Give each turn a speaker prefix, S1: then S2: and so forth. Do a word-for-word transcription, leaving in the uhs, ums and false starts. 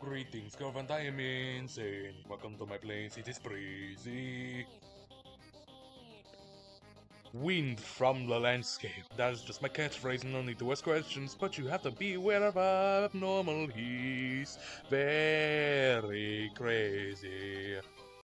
S1: Greetings, girlfriend, I am insane. Welcome to my place, it is breezy. Wind from the landscape. That's just my catchphrase, no need to ask questions, but you have to be aware of abnormal. He's very crazy.